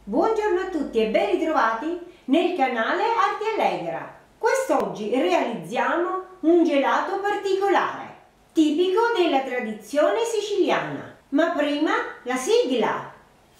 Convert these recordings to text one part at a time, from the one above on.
Buongiorno a tutti e ben ritrovati nel canale Arte Allegra. Quest'oggi realizziamo un gelato particolare, tipico della tradizione siciliana. Ma prima la sigla!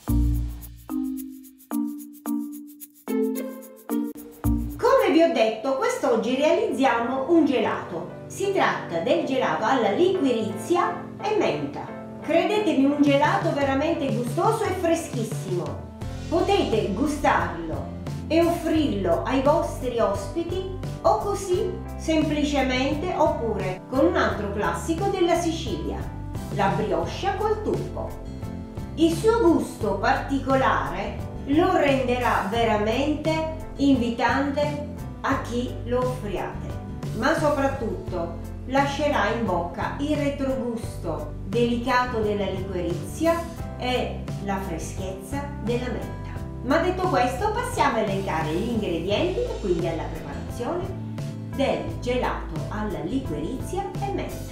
Come vi ho detto, quest'oggi realizziamo un gelato. Si tratta del gelato alla liquirizia e menta. Credetemi, un gelato veramente gustoso e freschissimo. Potete gustarlo e offrirlo ai vostri ospiti o così semplicemente, oppure con un altro classico della Sicilia, la brioche col tuppo. Il suo gusto particolare lo renderà veramente invitante a chi lo offriate, ma soprattutto lascerà in bocca il retrogusto delicato della liquirizia e la freschezza della menta. Ma detto questo, passiamo a elencare gli ingredienti e quindi alla preparazione del gelato alla liquirizia e menta.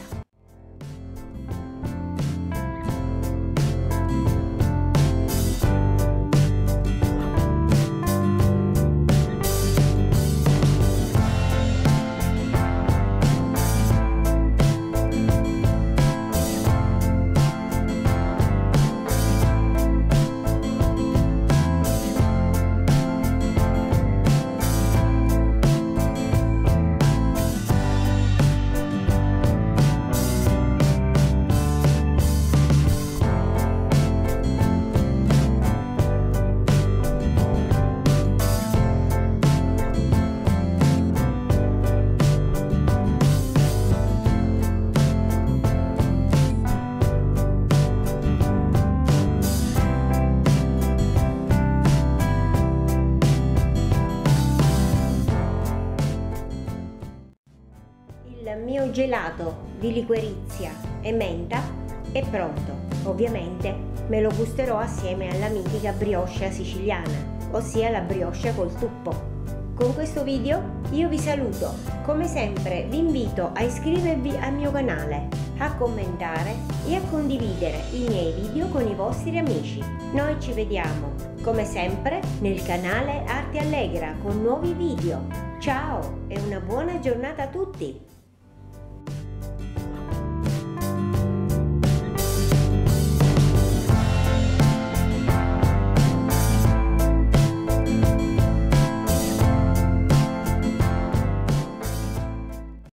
Il mio gelato di liquirizia e menta è pronto. Ovviamente me lo gusterò assieme alla mitica brioche siciliana, ossia la brioche col tuppo. Con questo video io vi saluto. Come sempre vi invito a iscrivervi al mio canale, a commentare e a condividere i miei video con i vostri amici. Noi ci vediamo come sempre nel canale Arte Allegra con nuovi video. Ciao e una buona giornata a tutti!